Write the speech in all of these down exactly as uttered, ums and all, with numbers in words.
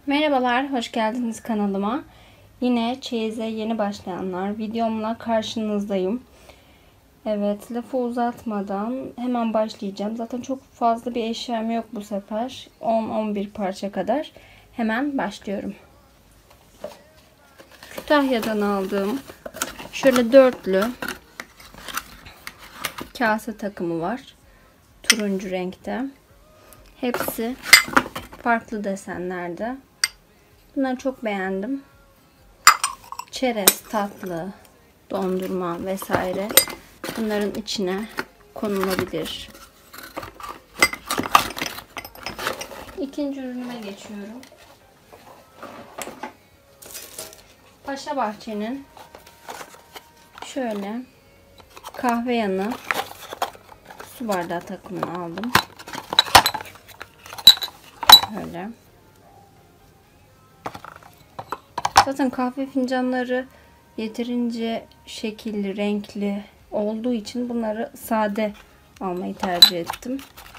Merhabalar, hoş geldiniz kanalıma. Yine çeyize yeni başlayanlar videomla karşınızdayım. Evet, lafı uzatmadan hemen başlayacağım. Zaten çok fazla bir eşyam yok bu sefer. on on bir parça kadar. Hemen başlıyorum. Kütahya'dan aldığım şöyle dörtlü kase takımı var. Turuncu renkte. Hepsi farklı desenlerde. Bunları çok beğendim. Çerez, tatlı, dondurma vesaire bunların içine konulabilir. İkinci ürünüme geçiyorum. Paşa Bahçe'nin şöyle kahve yanı su bardağı takımını aldım. Böyle. Zaten kahve fincanları yeterince şekilli, renkli olduğu için bunları sade almayı tercih ettim.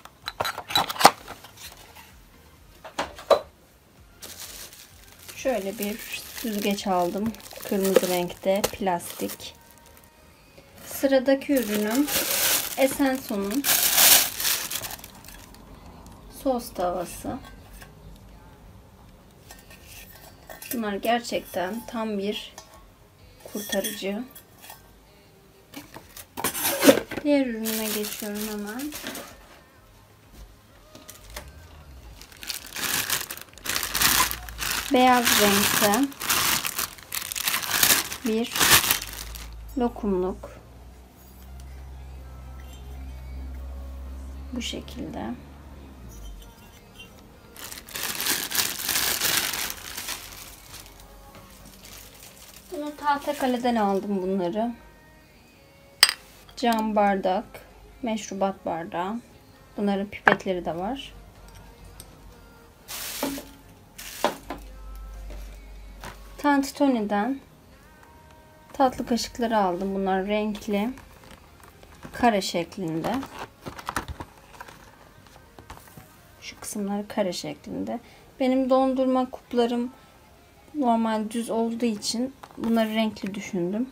Şöyle bir süzgeç aldım. Kırmızı renkte plastik. Sıradaki ürünüm Essenson'un sos tavası. Bunlar gerçekten tam bir kurtarıcı. Diğer ürünüme geçiyorum hemen. Beyaz renkte bir lokumluk. Bu şekilde. Bunu Tahtakale'den aldım bunları. Cam bardak, meşrubat bardağı. Bunların pipetleri de var. Tantuni'den tatlı kaşıkları aldım. Bunlar renkli, kare şeklinde. Şu kısımları kare şeklinde. Benim dondurma kuplarım normal düz olduğu için bunları renkli düşündüm.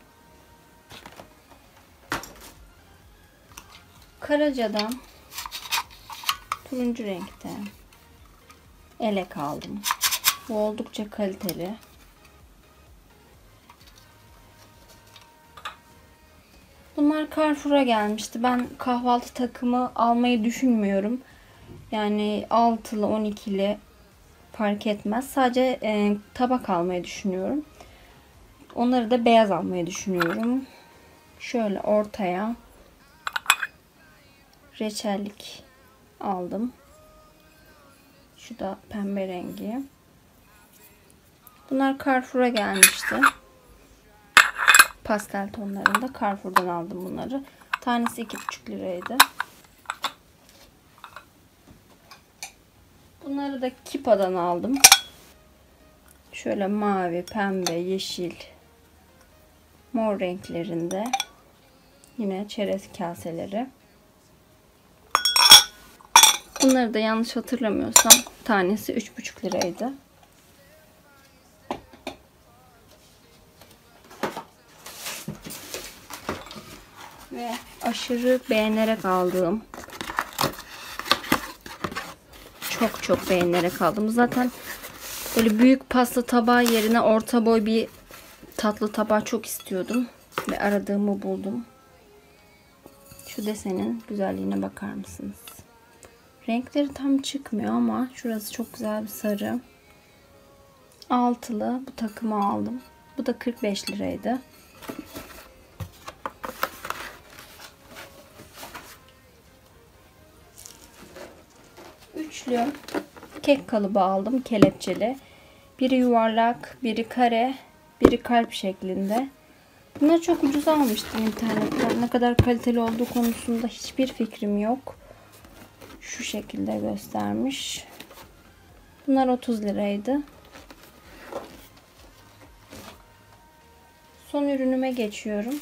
Karaca'dan turuncu renkte elek aldım. Bu oldukça kaliteli. Bunlar Carrefour'a gelmişti. Ben kahvaltı takımı almayı düşünmüyorum. Yani altılı on ikili fark etmez. Sadece e, tabak almayı düşünüyorum. Onları da beyaz almayı düşünüyorum. Şöyle ortaya reçellik aldım. Şu da pembe rengi. Bunlar Carrefour'a gelmişti. Pastel tonlarında Carrefour'dan aldım bunları. Tanesi iki buçuk liraydı. Bunları da Kipa'dan aldım. Şöyle mavi, pembe, yeşil, mor renklerinde. Yine çerez kaseleri. Bunları da yanlış hatırlamıyorsam tanesi üç buçuk liraydı. Ve aşırı beğenerek aldığım, çok çok beğenerek aldım. Zaten böyle büyük pasta tabağı yerine orta boy bir tatlı tabağı çok istiyordum. Ve aradığımı buldum. Şu desenin güzelliğine bakar mısınız? Renkleri tam çıkmıyor ama şurası çok güzel bir sarı. Altılı bu takımı aldım. Bu da kırk beş liraydı. Üçlü kek kalıbı aldım, kelepçeli. Biri yuvarlak, biri kare, biri kalp şeklinde. Bunları çok ucuz almıştım internetten. Ne kadar kaliteli olduğu konusunda hiçbir fikrim yok. Şu şekilde göstermiş. Bunlar otuz liraydı. Son ürünüme geçiyorum.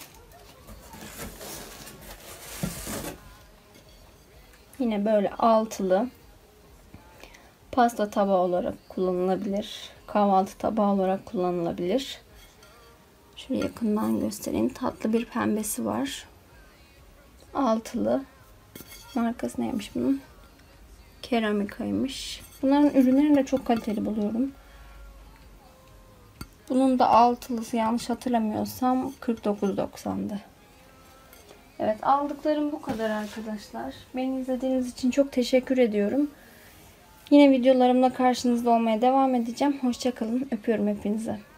Yine böyle altılı Pasta tabağı olarak kullanılabilir. Kahvaltı tabağı olarak kullanılabilir. Şöyle yakından göstereyim. Tatlı bir pembesi var. Altılı. Markası neymiş bunun? Keramikaymış. Bunların ürünlerini de çok kaliteli buluyorum. Bunun da altılısı yanlış hatırlamıyorsam kırk dokuz doksan'dı. Evet, aldıklarım bu kadar arkadaşlar. Beni izlediğiniz için çok teşekkür ediyorum. Yine videolarımla karşınızda olmaya devam edeceğim. Hoşça kalın. Öpüyorum hepinize.